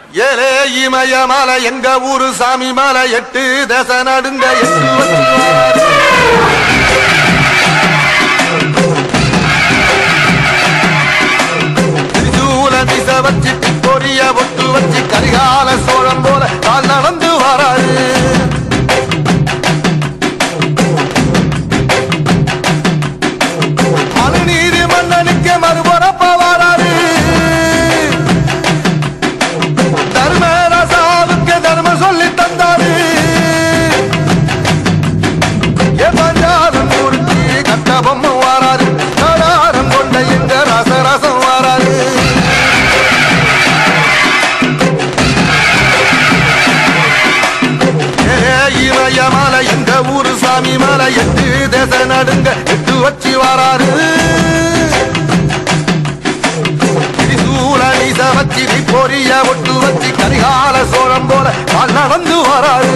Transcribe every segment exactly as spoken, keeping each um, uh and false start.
ஏலே இமய மலை எங்க ஊரு சாமி மலை எட்டு தேச நடுங்க எட்டு திரிசூல திச வச்சு பொரிய ஒட்டு வச்சு கரிகால சோழம் போல கால் நடந்து வராரு மனுநீதி மன்னனுக்கு மறுபரப்ப வராரு தர்மராசாவுக்கு தர்மம் சொல்லி தந்தாரு பஞ்சாரம் மூர்த்தி கட்டபொம்மை வாராரு கடாரம் கொண்ட எங்க ரசரசம் வாராரு இமய மலை எங்க ஊரு சாமி மலை எட்டு தேச நடுங்க எட்டு வச்சு வாராரு திரிசூல நீச வச்சு பொரிய ஒட்டு வச்சு கரிகால சோழம் போல கால் நடந்து வராரு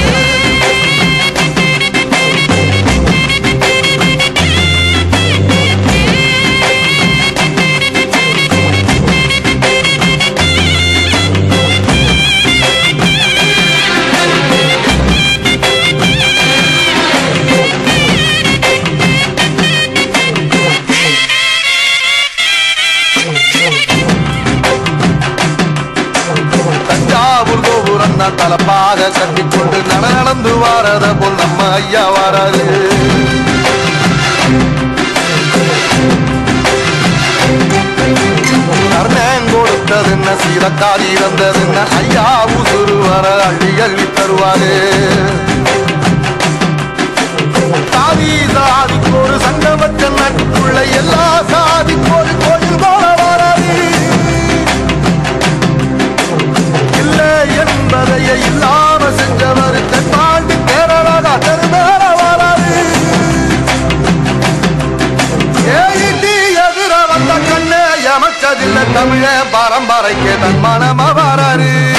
தலப்பாக கட்டிக்கொண்டு நட நடந்து வாரத போல் நம்ம ஐயா வாராரு கர்ணன் கொடுத்தது என்ன சீலக்காரி இறந்தது என்ன ஐயா உசுறு வர அள்ளி அள்ளி தருவாரு சாதி சாதிக்கு ஒரு சங்கமற்ற நாட்டுக்குள்ள எல்லா சாதிக்கு ஒரு கோயில் போல வாராரு என்பதைய இல்லாம செஞ்சவர் தென்பாண்டி கேரளா தெருமேற வராது ஏடி எதிர வந்த கண்ணே எமச்சதில்லை தமிழ பரம்பரைக்கு தன் மனம வராரு